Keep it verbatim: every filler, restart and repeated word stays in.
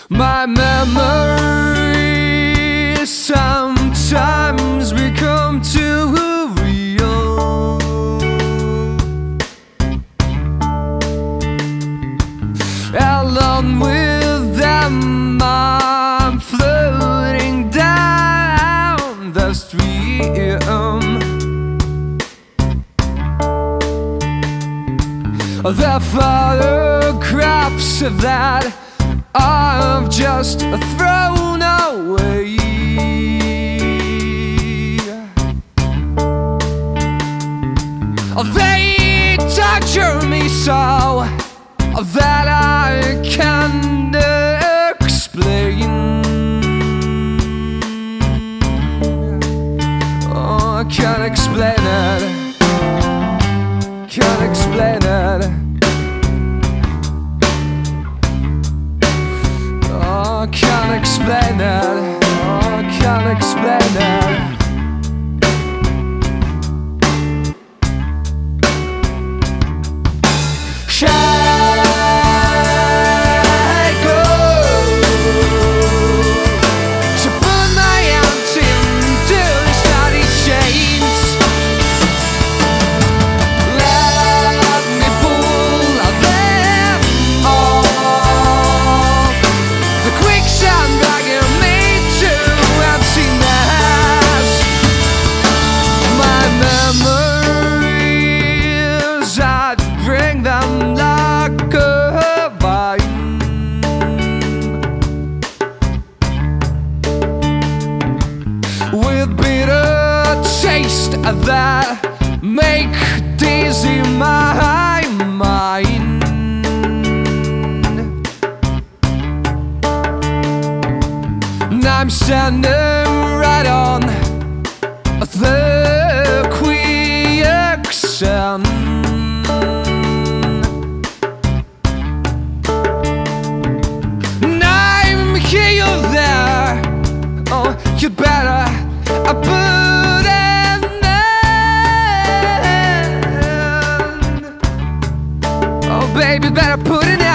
My memories sometimes become too real. Alone with them, I'm floating down the stream. The photographs that I've just thrown away, they torture me so that I can't explain. Oh, I can't explain it. Can't explain it. Oh, I can't explain it. Oh, I can't explain it. Bring them like a vine. With bitter taste that make dizzy my mind. And I'm standing right on the quicksand. You better I put an end. Oh baby, better put an end.